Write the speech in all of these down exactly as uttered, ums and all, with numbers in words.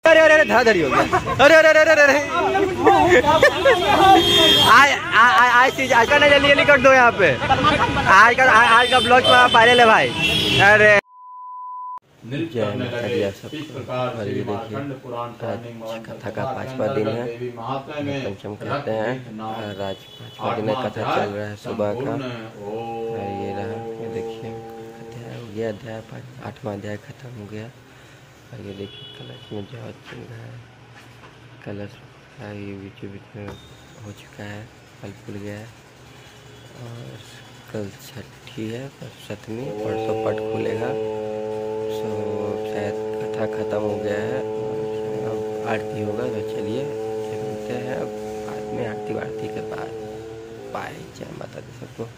अरे अरे अरे धाधरी हो गया। अरे अरे अरे अरे अरे आज आज चीज आज का ना जल्दी जल्दी कर दो यहाँ पे। आज का आज का ब्लॉग में पायरल है भाई। अरे जय माता सबको। और ये देखिए कथा का पांचवा दिन है, पंचम कहते हैं। और आज पांचवा दिन कथा चल रहा है सुबह का। ये रहा, ये देखिए अध्याय हो गया, अध्याय आठवां अध्याय खत्म हो गया। और ये देखिए कलश में जो चल रहा है, कलश ये बीच बीच में हो चुका है, फल फूल गया है। और कल छठी है, सप्तमी, परसों पट खुलेगा। सो शायद कथा खत्म हो गया है, अब आरती होगा। तो चलिए मिलते हैं अब बाद में आरती वारती के बाद। बाय, जय माता दी सबको।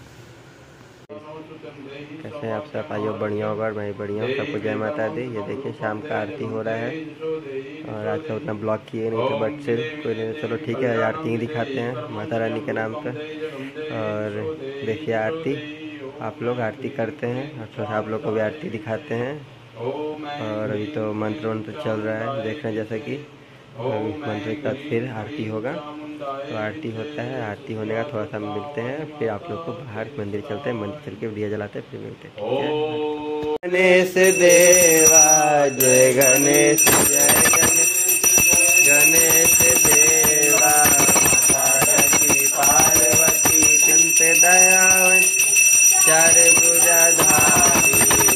कैसे हैं आप सब? आइयो बढ़िया होगा और मैं बढ़िया हूँ, सबको जय माता दी। ये देखिए शाम का आरती हो रहा है। और आज तो उतना ब्लॉग किए नहीं थे बट से कोई नहीं, चलो ठीक है आरती ही दिखाते हैं माता रानी के नाम पे। और देखिए आरती, आप लोग आरती करते हैं और फिर आप लोग को भी आरती दिखाते हैं। और अभी तो मंत्र वंत्र चल रहा है, देख रहे हैं जैसे कि मंत्र के बाद फिर आरती होगा। तो आरती होता है, आरती होने का थोड़ा सा मिलते हैं, फिर आप लोग को बाहर मंदिर चलते हैं, मंदिर चल के दिया जलाते हैं, फिर मिलते हैं, ठीक है। गणेश देवा जय गणेश, जय गणेश, गणेश देवा पार्वती पार्वती कुंत दयावती चार भुजाधारी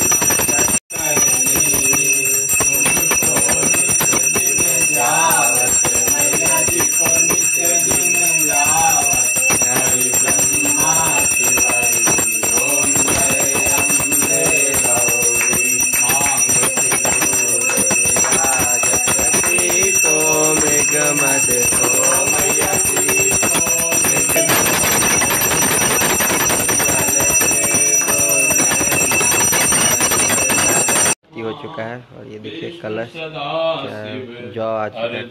हो चुका है। और ये देखिए कलश जौ आ चुका है।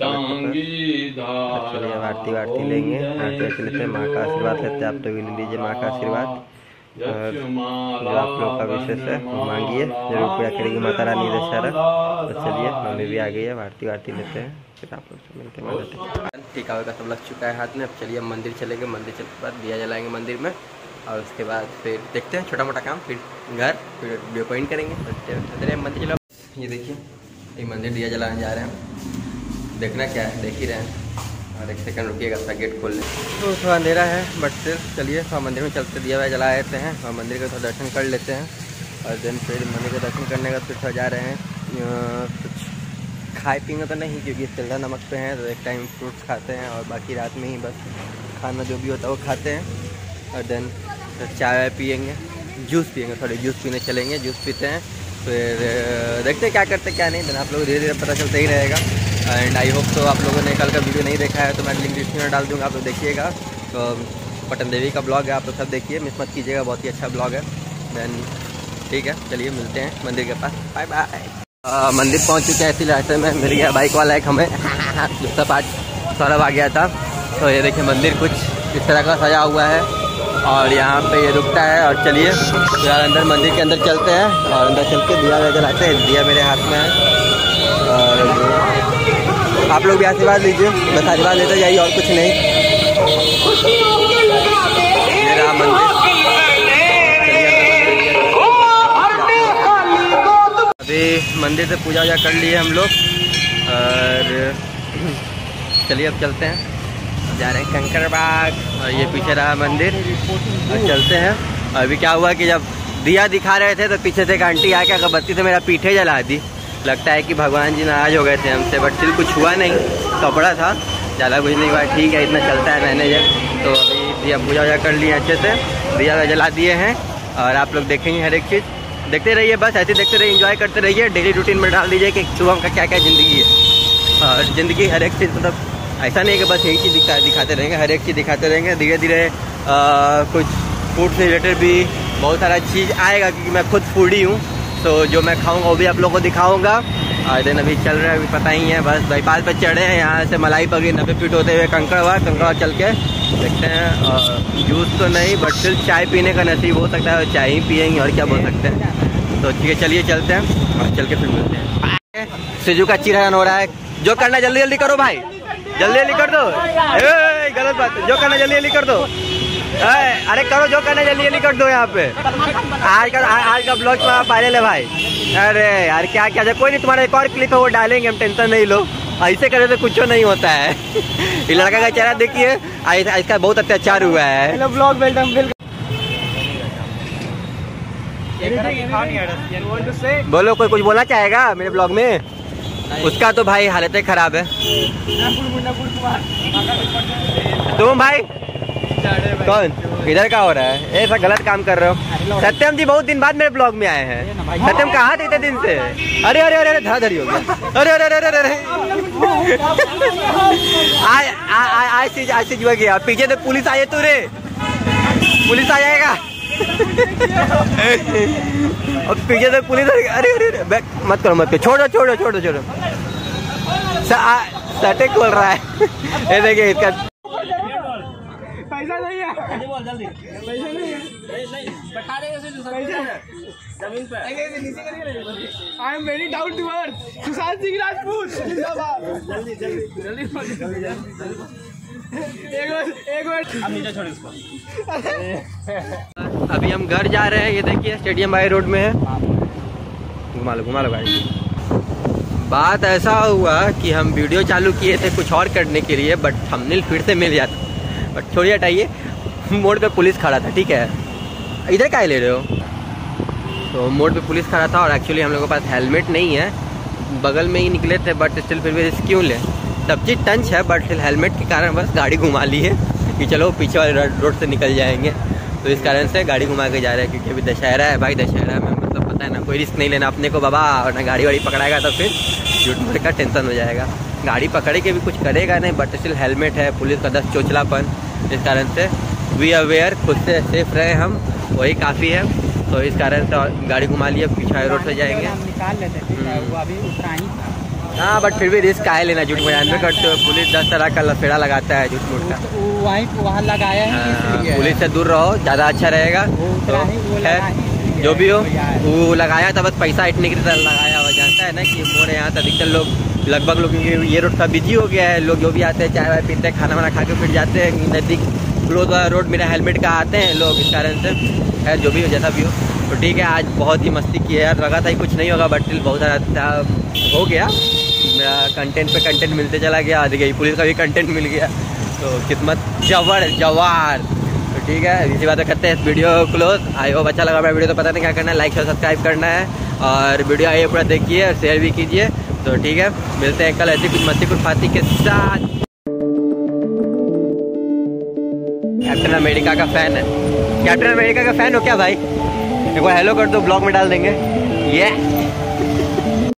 चलिए आरती वारती लेंगे, आरती वारती लेते हैं, माँ का आशीर्वाद लेते हैं। आप तो भी ले लीजिए माँ का आशीर्वाद। और जो आप लोग का विशेष है वो मांगिए, जरूर पूरा करेगी माता रानी दशहरा। तो चलिए मम्मी भी आ गई है, आरती वारती लेते हैं, फिर आप लोग से मिलते हैं। टीका का सब लग चुका है हाथ में। अब चलिए हम मंदिर चलेंगे, मंदिर चलने के बाद दिया जलाएंगे मंदिर में। और उसके बाद फिर देखते हैं छोटा मोटा काम, फिर घर, फिर वीडियो पॉइंट करेंगे। तो मंदिर चलो। ये देखिए ये मंदिर दिया जलाने जा रहे हैं, देखना क्या है देख ही रहे हैं। और एक सेकंड रुकिएगा, अपना गेट खोल लें। तो थोड़ा अंधेरा है बट फिर चलिए थोड़ा मंदिर में चलते दिया हुआ जला लेते हैं और मंदिर का थोड़ा दर्शन कर लेते हैं। और देन फिर मंदिर का दर्शन करने का फिर थोड़ा जा रहे हैं। कुछ खाए पीने तो नहीं, क्योंकि तिल्दा नमक पे हैं, तो एक टाइम फ्रूट्स खाते हैं और बाकी रात में ही बस खाना जो भी होता है वो खाते हैं। और देन चाय वाय पियेंगे, जूस पियेंगे, थोड़े जूस पीने चलेंगे, जूस पीते हैं, फिर देखते हैं क्या करते हैं क्या नहीं। देन आप लोग धीरे धीरे पता चलता ही रहेगा। एंड आई होप तो आप लोगों ने कल का वीडियो नहीं देखा है तो मैं लिंक डिस्क्रिप्शन में डाल दूँगा, आप लोग देखिएगा। तो पटन देवी का ब्लॉग है, आप लोग सब देखिए, मिस मत कीजिएगा, बहुत ही अच्छा ब्लॉग है। देन ठीक है, चलिए मिलते हैं मंदिर के पास। Bye bye. मंदिर पहुँच चुके हैं, इसी रास्ते में मिल गया बाइक वाला एक हमें, सब आज सौरभ आ गया था। तो ये देखिए मंदिर कुछ इस तरह का सजा हुआ है और यहाँ पे ये रुकता है। और चलिए यार अंदर मंदिर के अंदर चलते हैं और अंदर चल के दिया जलाते हैं। दिया मेरे हाथ में है और आप लोग भी आशीर्वाद लीजिए, बस आशीर्वाद लेते जाइए और कुछ नहीं। मेरा मंदिर अभी मंदिर से पूजा वूजा कर लिए हम लोग और चलिए अब चलते हैं, जा रहे हैं कंकर बाग। और ये पीछे रहा मंदिर और चलते हैं। अभी क्या हुआ कि जब दिया दिखा रहे थे तो पीछे से एक आंटी आके अगरबत्ती से मेरा पीठे जला दी। लगता है कि भगवान जी नाराज हो गए थे हमसे, बट फिर कुछ हुआ नहीं, कपड़ा था, ज़्यादा कुछ नहीं हुआ, ठीक है इतना चलता है मैनेजर। तो अभी दिया पूजा वूजा कर लिए अच्छे से, दिया जला दिए हैं और आप लोग देखेंगे हर एक चीज़, देखते रहिए, बस ऐसे देखते रहिए, एंजॉय करते रहिए। डेली रूटीन में डाल दीजिए कि सुबह का क्या क्या ज़िंदगी है। और ज़िंदगी हर एक चीज़, मतलब ऐसा नहीं है कि बस यही चीज़ दिखा दिखाते रहेंगे, हर एक चीज़ दिखाते रहेंगे। धीरे धीरे कुछ फूड से रिलेटेड भी बहुत सारा चीज़ आएगा, क्योंकि मैं खुद फूडी हूँ। तो जो मैं खाऊंगा वो भी आप लोगों को दिखाऊंगा। और दिन अभी चल रहा है, अभी पता ही है, बस बाईपास पर चढ़े हैं, यहाँ से मलाई पगड़ी नब्बे फीट होते हुए कंकड़वा कंकड़वा चल के देखते हैं। और जूस तो नहीं, बट सिर्फ चाय पीने का नसीब हो सकता है, चाय ही पियेंगे और क्या बोल सकते हैं। तो ठीक है चलिए चलते हैं और चल के फिर मिलते हैं। सिजू का चिरहरण हो रहा है, जो करना जल्दी जल्दी करो भाई, जल्दी जल्दी कर दो। ए, गलत बात, जो करना जल्दी जल्दी कर दो। ए, अरे करो जो करना जल्दी जल्दी कर दो यहाँ पे। आज का आज का ब्लॉग में वायरल है भाई। अरे यार क्या क्या है, कोई नहीं, तुम्हारा एक और क्लिप है वो डालेंगे हम, टेंशन नहीं लो। ऐसे करे तो कुछ नहीं होता है। ये लड़का का चेहरा देखिए, इसका बहुत अत्याचार हुआ है। ब्लॉग बोलो, कोई कुछ बोलना चाहेगा मेरे ब्लॉग में? उसका तो भाई हालत खराब है। तुम भाई कौन इधर का हो रहा है? ऐसा गलत काम कर रहे हो। सत्यम जी बहुत दिन बाद मेरे ब्लॉग में आए हैं। सत्यम कहाँ थे इतने दिन से? अरे अरे अरे धरा धरी हो गया। अरे अरे अरे अरे आज आज चीज आज चीज हो गया। पीछे तो पुलिस आई है, तू रे पुलिस आ जाएगा। अब पीछे तो पुलिस। अरे अरे मत करो मत करो, छोड़ो छोड़ो छोड़ो छोड़ो। सटे खोल रहा है। ये देखिए इसका पैसा नहीं है, जल्दी पैसा नहीं है, बैठा देगा जमीन पे। I am very down to earth. Sushant Singh Rajput जिंदाबाद। जल्दी जल्दी जल्दी एक मिनट एक मिनट, अब नीचे छोड़ इसको। अभी हम घर जा रहे हैं। ये देखिए स्टेडियम बाई रोड में है। घुमा लो घुमा लो गाड़ी। बात ऐसा हुआ कि हम वीडियो चालू किए थे कुछ और करने के लिए, बट थंबनेल फिर से मिल जाता। बट छोड़िए हटाइए। मोड़ पे पुलिस खड़ा था, ठीक है। इधर क्या ले रहे हो? तो मोड़ पे पुलिस खड़ा था और एक्चुअली हम लोगों के पास हेलमेट नहीं है। बगल में ही निकले थे, बट स्टिल फिर भी रिस्क क्यों ले। सब चीज़ टंच है, बट हेलमेट के कारण बस गाड़ी घुमा ली है कि चलो पीछे वाले रोड से निकल जाएंगे। तो इस कारण से गाड़ी घुमा के जा रहे हैं, क्योंकि अभी दशहरा है भाई। दशहरा में मतलब पता है ना, कोई रिस्क नहीं लेना अपने को बाबा, और ना गाड़ी वाड़ी पकड़ाएगा तो फिर झूठ मूठ का टेंशन हो जाएगा। गाड़ी पकड़े के भी कुछ करेगा नहीं, बट स्टिल हेलमेट है, पुलिस का दस चोचलापन। इस कारण से वी अवेयर, खुद से सेफ रहे हम, वही काफ़ी है। तो इस कारण से गाड़ी घुमा लिया, पीछे रोड से जाएंगे। निकाल लेते हैं, वो अभी उतना ही था। हाँ बट फिर भी रिस्क आए लेना, झूठ मूठ जानते करते हो। पुलिस दस तरह का लफेड़ा लगाता है झूठ मूठ का। वहीं वहाँ लगाया है, पुलिस से दूर रहो, ज़्यादा अच्छा रहेगा। तो जो भी हो वो लगाया था, बस पैसा इतने की तरह लगाया हुआ। जानता है ना कि मोड़ यहाँ से अधिकतर लोग लगभग लोग ये रोड का बिजी हो गया है। लोग जो भी आते हैं चाय वाय पीते हैं, खाना वाना खा के फिर जाते हैं। नज़दीक क्लोज वाला रोड मेरा हेलमेट का आते हैं लोग, इस कारण से है। जो भी हो जैसा भी हो, तो ठीक है। आज बहुत ही मस्ती की है यार, लगा था कुछ नहीं होगा, बट बहुत सारा हो गया। मेरा कंटेंट पे कंटेंट मिलते चला गया, आगे गई पुलिस का भी कंटेंट मिल गया। तो किस्मत जवर जवार। तो ठीक है, इसी बात करते हैं इस वीडियो क्लोज। आई होप अच्छा लगा मेरा वीडियो। तो पता नहीं क्या करना है, लाइक और सब्सक्राइब करना है, और वीडियो आइए पूरा देखिए और शेयर भी कीजिए। तो ठीक है, मिलते हैं कल ऐसी कुछ मस्ती कुटफाती के साथ। कैप्टन अमेरिका का फैन है। कैप्टन अमेरिका का फैन हो क्या भाई? एक बार हेलो कर दो, ब्लॉग में डाल देंगे। ये